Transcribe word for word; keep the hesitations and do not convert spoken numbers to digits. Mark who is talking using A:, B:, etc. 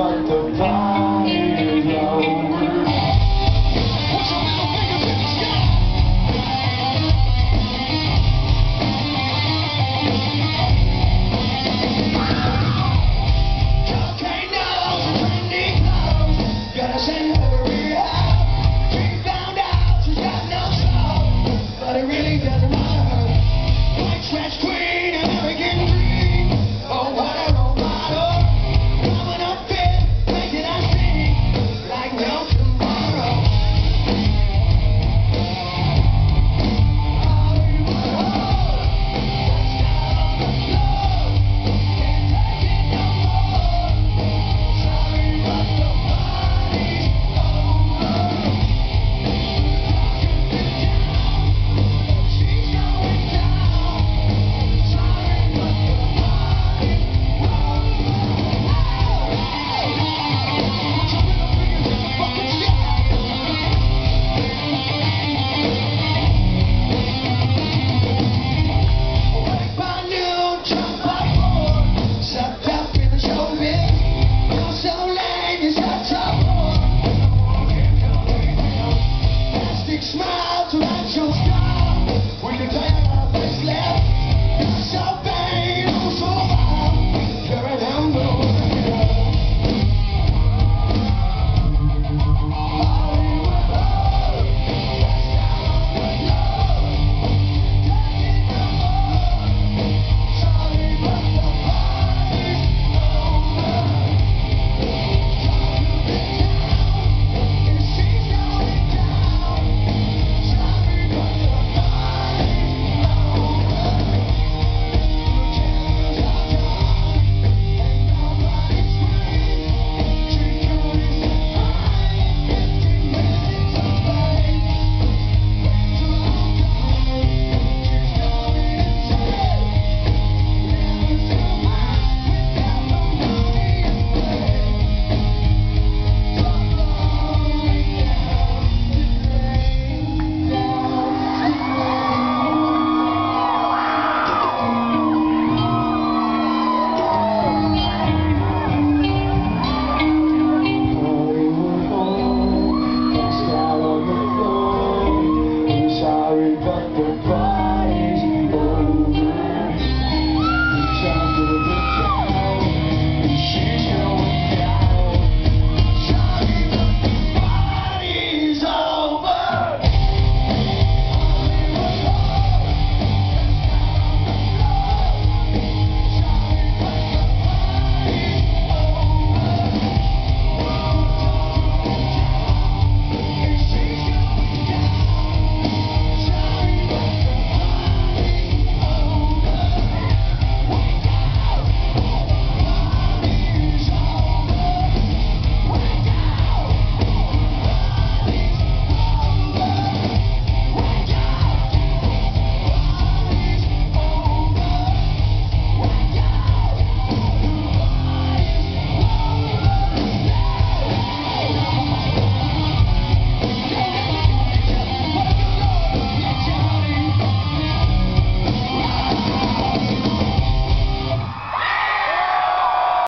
A: but the party's over. Put your middle fingers in the sky. Cocaine nose and trendy clothes. Gotta send her out. She found out she's got no soul, but it really doesn't matter. White trash queen and arrogant green. Oh, what a role model. Coming up fit, making us sing like no tomorrow. Smile to light your star. We can take our face left. It's so bad, oh so wild. Carry down the road. Hollywood Road. That's down the road. Taking the road. Sorry, but the party's over. Talk to the town. And she's going down. Sorry, but the party